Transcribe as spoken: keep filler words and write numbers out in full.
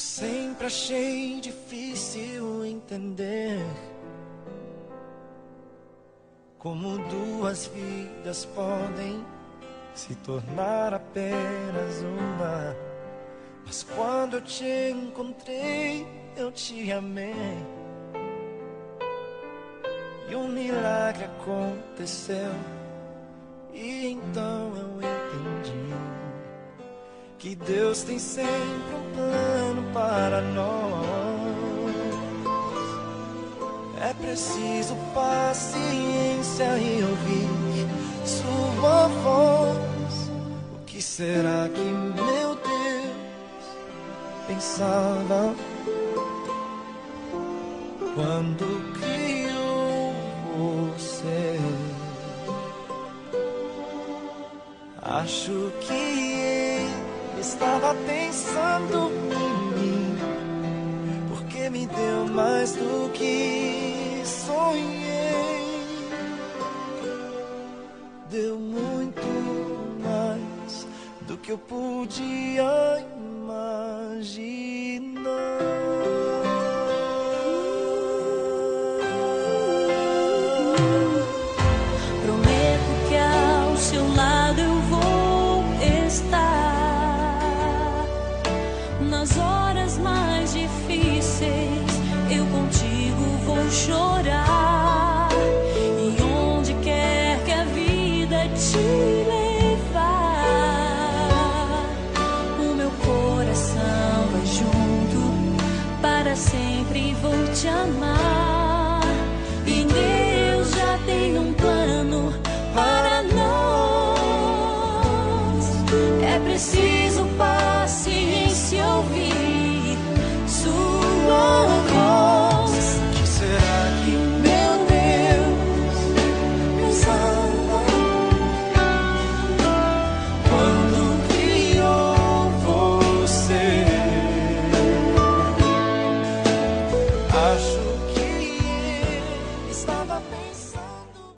sempre achei difícil entender como duas vidas podem se tornar apenas uma. Mas quando eu te encontrei, eu te amei, e um milagre aconteceu. E então eu entendi que Deus tem sempre um plano para nós. É preciso paciência e ouvir sua voz. O que será que meu Deus pensava quando criou você? Acho que ele estava pensando em mim, porque me deu mais do que sonhei. Deu muito mais do que eu podia imaginar. Prometo que ao seu lado eu vou estar nas horas mais difíceis. Eu contigo vou chorar, e onde quer que a vida te levar, o meu coração vai junto, para sempre vou te amar.